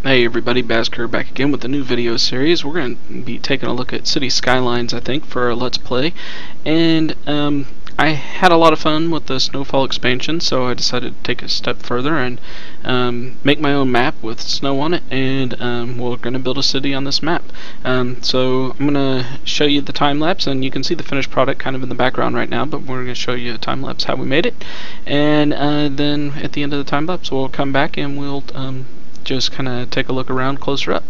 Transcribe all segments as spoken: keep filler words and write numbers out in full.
Hey everybody, Basker back again with a new video series. We're going to be taking a look at City Skylines, I think, for our Let's Play. And um, I had a lot of fun with the Snowfall Expansion, so I decided to take a step further and um, make my own map with snow on it, and um, we're going to build a city on this map. Um, so I'm going to show you the time-lapse, and you can see the finished product kind of in the background right now, but we're going to show you a time-lapse how we made it. And uh, then at the end of the time-lapse, we'll come back and we'll um, just kind of take a look around closer up.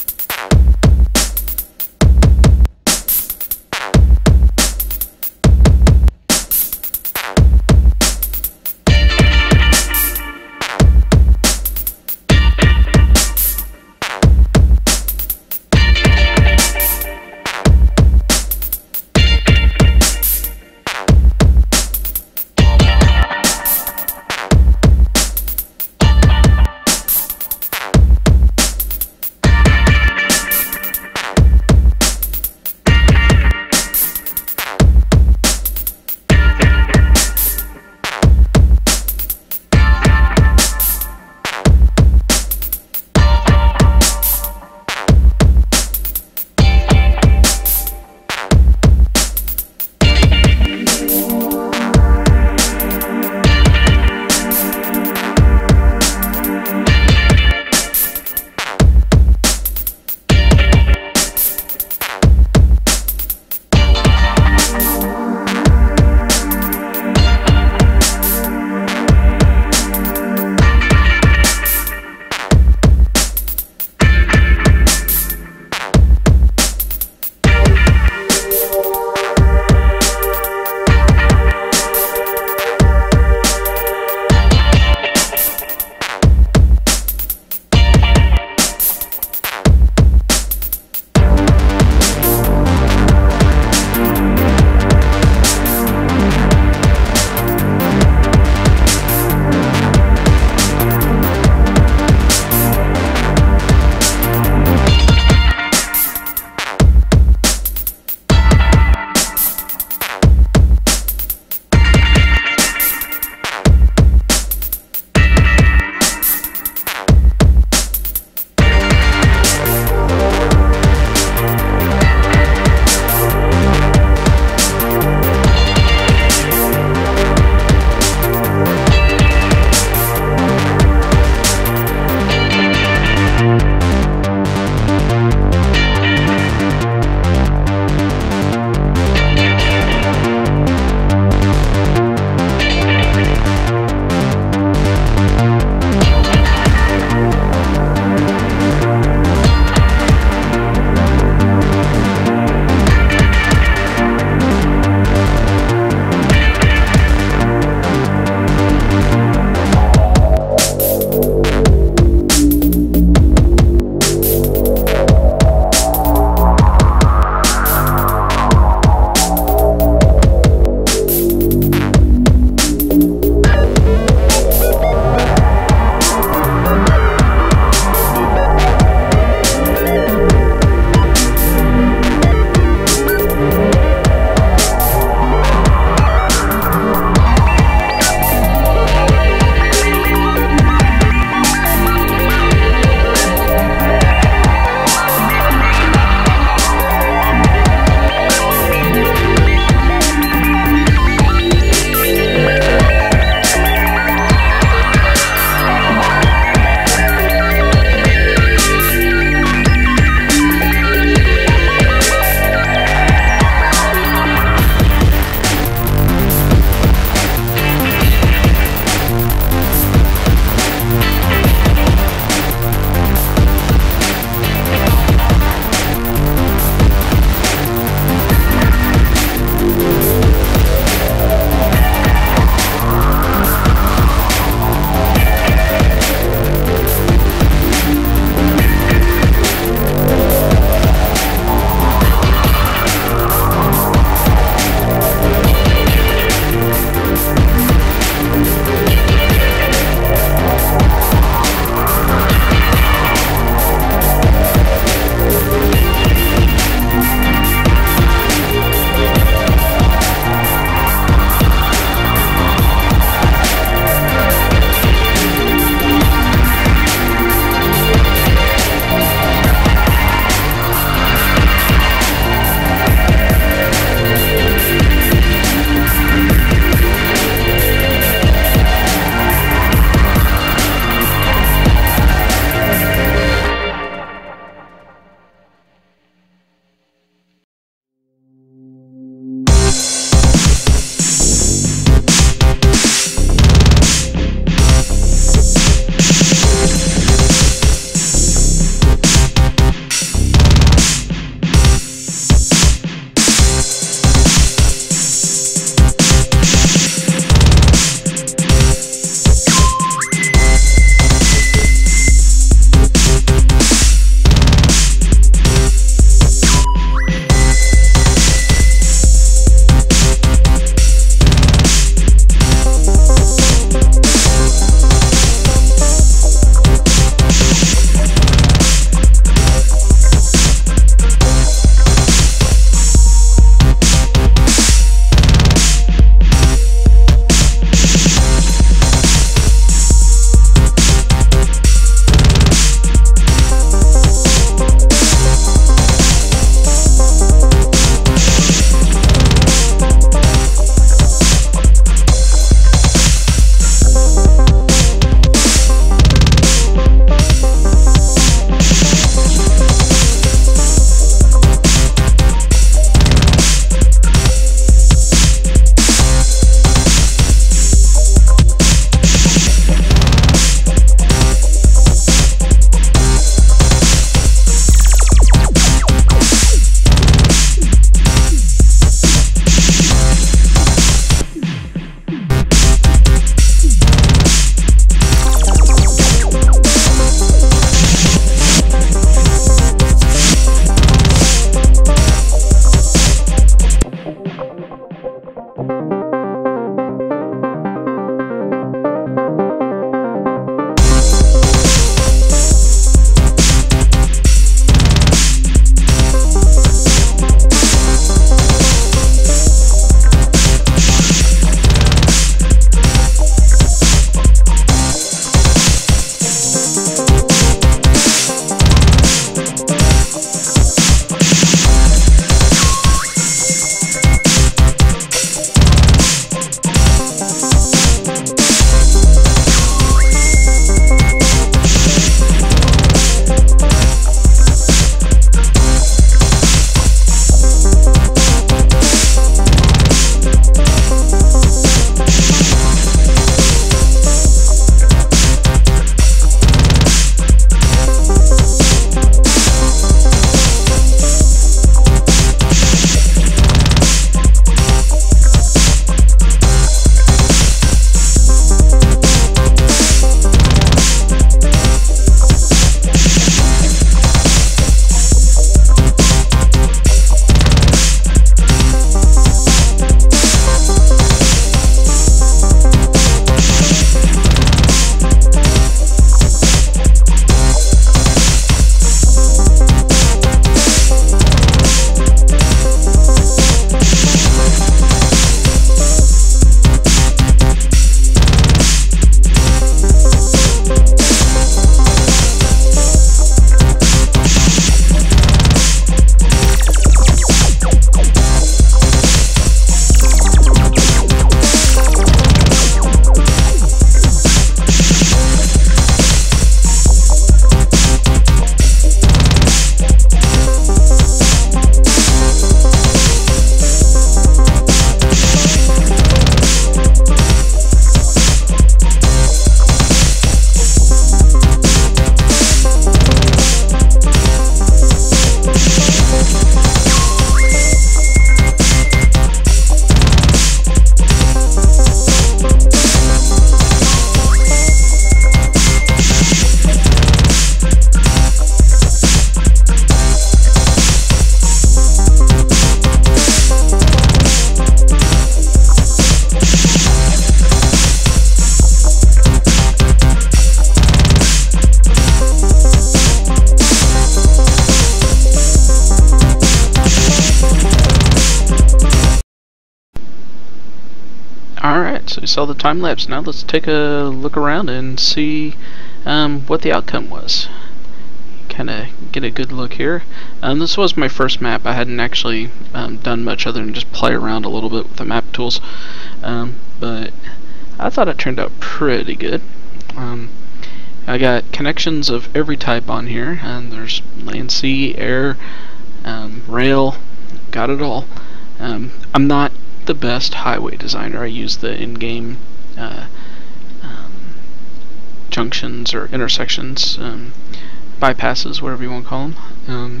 saw the time lapse. Now let's take a look around and see um, what the outcome was. Kind of get a good look here. Um, this was my first map. I hadn't actually um, done much other than just play around a little bit with the map tools, um, but I thought it turned out pretty good. Um, I got connections of every type on here, and there's land, sea, air, um, rail, got it all. Um, I'm not the best highway designer. I use the in-game uh, um, junctions or intersections, um, bypasses, whatever you want to call them. Um,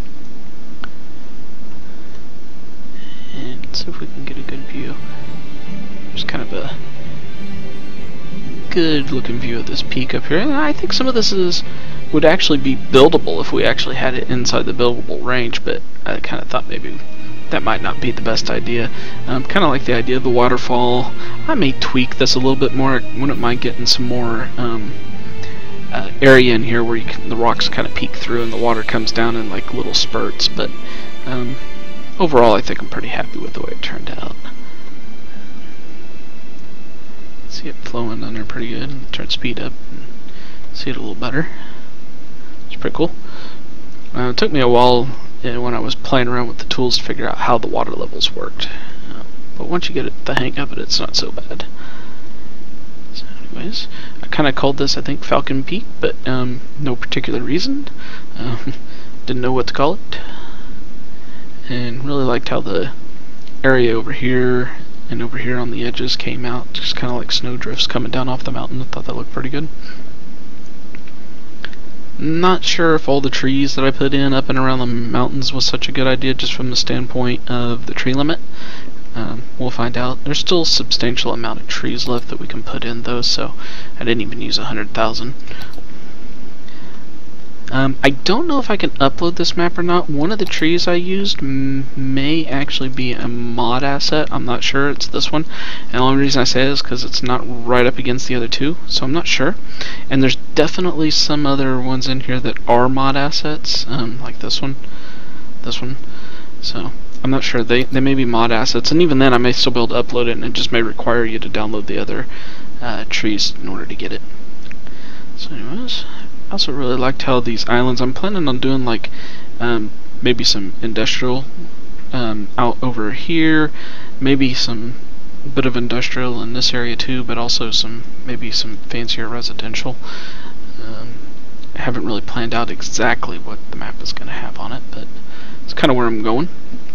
and let's see if we can get a good view. There's kind of a good looking view of this peak up here, and I think some of this is would actually be buildable if we actually had it inside the buildable range, but I kind of thought maybe that might not be the best idea. Um, kind of like the idea of the waterfall. I may tweak this a little bit more. I wouldn't mind getting some more um, uh, area in here where you can, the rocks kind of peek through and the water comes down in like little spurts, but um, overall I think I'm pretty happy with the way it turned out. See it flowing under pretty good, and turn speed up and see it a little better. It's pretty cool. Uh, it took me a while uh, when I was playing around with the tools to figure out how the water levels worked, uh, but once you get it, the hang of it, it's not so bad. So anyways, I kind of called this, I think, Falcon Peak, but um, no particular reason. Um, didn't know what to call it, and really liked how the area over here and over here on the edges came out, just kind of like snowdrifts coming down off the mountain. I thought that looked pretty good. Not sure if all the trees that I put in up and around the mountains was such a good idea, just from the standpoint of the tree limit. Um, we'll find out. There's still a substantial amount of trees left that we can put in though, so I didn't even use a hundred thousand. Um, I don't know if I can upload this map or not. One of the trees I used m may actually be a mod asset. I'm not sure. It's this one. And the only reason I say it is because it's not right up against the other two, so I'm not sure. And there's definitely some other ones in here that are mod assets, um, like this one, this one. So I'm not sure. They, they may be mod assets, and even then I may still be able to upload it, and it just may require you to download the other uh, trees in order to get it. So anyways, I also really liked how these islands, I'm planning on doing like um, maybe some industrial um, out over here, maybe some bit of industrial in this area too, but also some maybe some fancier residential. Um, I haven't really planned out exactly what the map is going to have on it, but it's kind of where I'm going.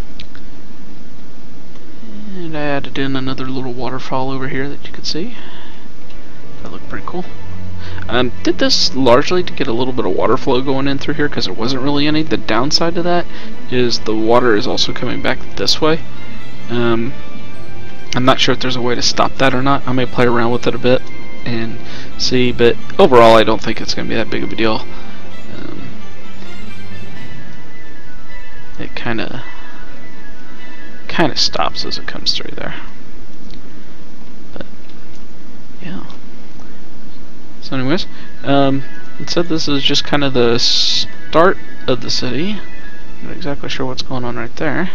And I added in another little waterfall over here that you could see. That looked pretty cool. Um, did this largely to get a little bit of water flow going in through here because there wasn't really any. The downside to that is the water is also coming back this way. Um, I'm not sure if there's a way to stop that or not. I may play around with it a bit and see, but overall I don't think it's going to be that big of a deal. Um, it kind of kind of stops as it comes through there. But yeah. So anyways, um, it said this is just kind of the start of the city. I'm not exactly sure what's going on right there.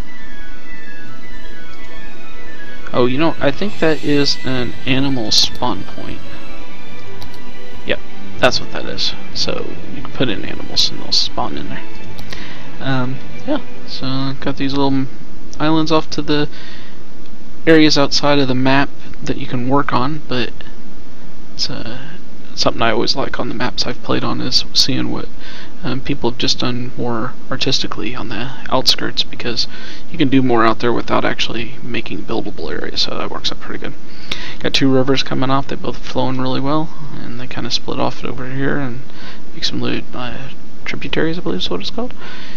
Oh, you know, I think that is an animal spawn point. Yep, that's what that is. So you can put in animals and they'll spawn in there. Um, yeah, so got these little islands off to the areas outside of the map that you can work on, but it's uh, something I always like on the maps I've played on, is seeing what um, people have just done more artistically on the outskirts, because you can do more out there without actually making buildable areas, so that works out pretty good. Got two rivers coming off, they both flowing really well, and they kind of split off over here and make some little uh, tributaries, I believe is what it's called.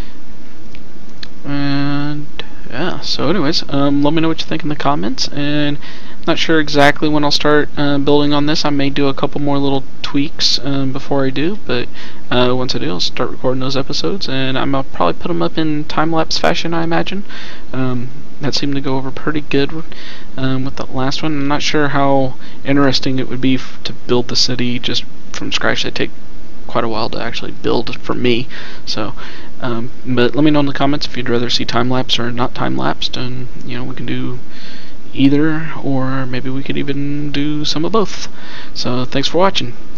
And yeah, so anyways, um, let me know what you think in the comments, and not sure exactly when I'll start uh, building on this. I may do a couple more little tweaks um, before I do, but uh, once I do, I'll start recording those episodes, and I'm gonna probably put them up in time-lapse fashion, I imagine. Um, that seemed to go over pretty good um, with the last one. I'm not sure how interesting it would be f to build the city just from scratch. They take quite a while to actually build for me, so um, but let me know in the comments if you'd rather see time-lapse or not time-lapsed, and you know, we can do either, or maybe we could even do some of both. So thanks for watching.